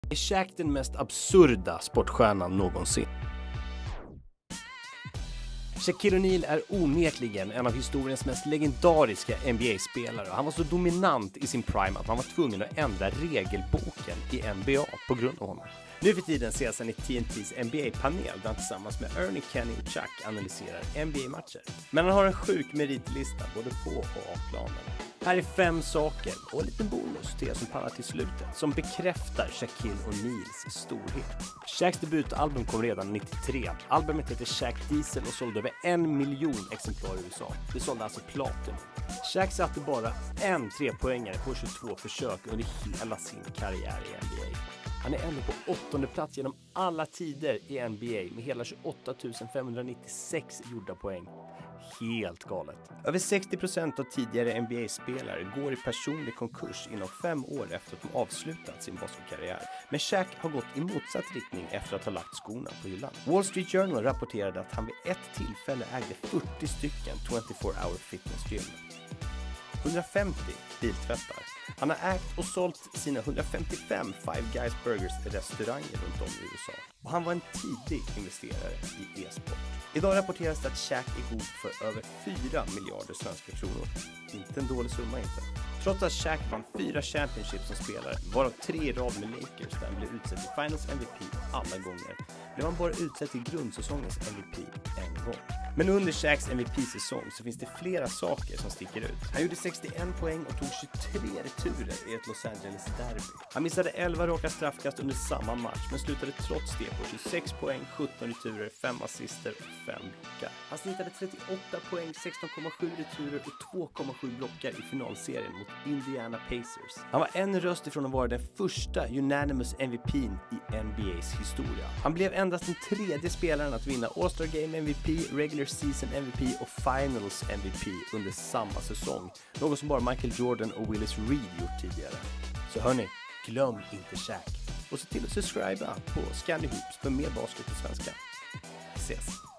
Är Shaq den mest absurda sportstjärnan någonsin? Shaquille O'Neal är onekligen en av historiens mest legendariska NBA-spelare. Han var så dominant i sin prime att man var tvungen att ändra regelboken i NBA på grund av honom. Nu för tiden ses han i TNTs NBA-panel där han tillsammans med Ernie, Kenny och Chuck analyserar NBA-matcher. Men han har en sjuk meritlista både på och av planen. Här är 5 saker och en liten bonus till er som pallar till slutet som bekräftar Shaquille O'Neals storhet. Shaqs debutalbum kom redan 93. Albumet heter Shaq Diesel och sålde över 1 miljon exemplar i USA. Det sålde alltså platinum. Shaq satte bara en 3-poängare på 22 försök under hela sin karriär i NBA. Han är ändå på 8:e plats genom alla tider i NBA med hela 28 596 gjorda poäng. Helt galet. Över 60% av tidigare NBA-spelare går i personlig konkurs inom 5 år efter att de avslutat sin basketkarriär. Men Shaq har gått i motsatt riktning efter att ha lagt skorna på hyllan. Wall Street Journal rapporterade att han vid ett tillfälle ägde 40 stycken 24-hour fitness gym. 150 biltvättar. Han har ägt och sålt sina 155 Five Guys Burgers restauranger runt om i USA. Och han var en tidig investerare i e-sport. Idag rapporteras det att Shaq är god för över 4 miljarder svenska kronor. Inte en dålig summa inte. Trots att Shaq vann 4 championships som spelare, varav 3 i rad med Lakers där han blev utsedd till Finals MVP alla gånger, blev han bara utsedd till grundsäsongens MVP en gång. Men under Shaqs MVP-säsong så finns det flera saker som sticker ut. Han gjorde 61 poäng och tog 23 returer i ett Los Angeles derby. Han missade 11 raka straffkast under samma match men slutade trots det på 26 poäng, 17 returer, 5 assister och 5 blockar. Han snittade 38 poäng, 16,7 returer och 2,7 blockar i finalserien mot Indiana Pacers. Han var en röst ifrån att vara den första unanimous MVP:n i NBAs historia. Han blev endast den 3:e spelaren att vinna All-Star Game MVP, Regular Season MVP och Finals MVP under samma säsong. Något som bara Michael Jordan och Willis Reed gjort tidigare. Så hörni, glöm inte Shaq. Och se till att subscriba på Scanny Hoops för mer basket på svenska. Ses!